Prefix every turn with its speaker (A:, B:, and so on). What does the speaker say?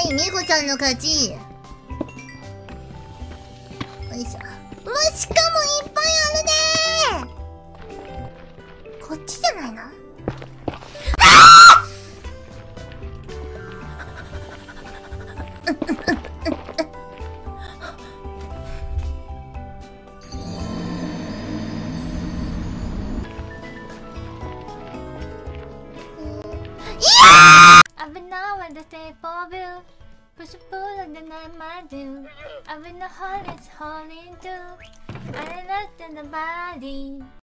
A: い、みこちゃんの勝ち。よいしょ。もうしかもいっぱいあるねー。こっちじゃないの？
B: I've been now at the table view. Push a pull and then I might do. I've been the hardest holding too. I looked in the body.